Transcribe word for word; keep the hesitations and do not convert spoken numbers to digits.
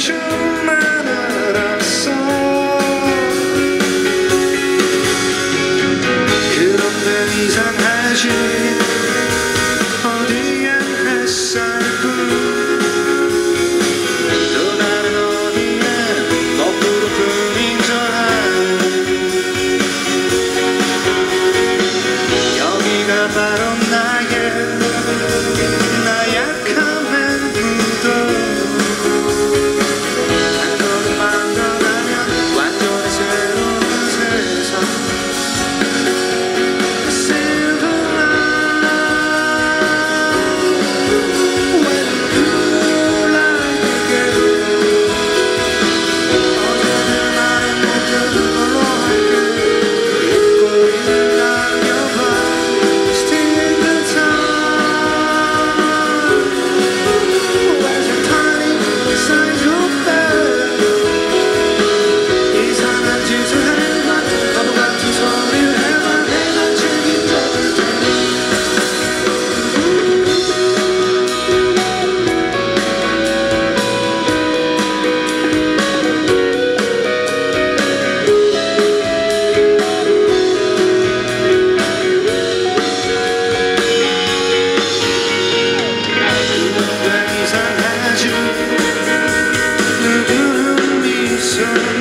요즘만 알았어. 그런데 이상하지 어디엔 햇살뿐 또 다른 어디엔 거꾸로뿐인 줄 알아. 여기가 바로 나의 나약함의 무덤. 한 걸음만 더 가면 완전히 새로운 세상. Silver line when you like it. 어제는 나의 모든 걸로 할게. 잊고 있는 날려봐. Still the time. Where's your tiny beside your bed. 이상한 짓을 해봐. 바보 같은 소리를 해봐. 내가 책임져줄 테니. 그런데 이상하지 누구는 미소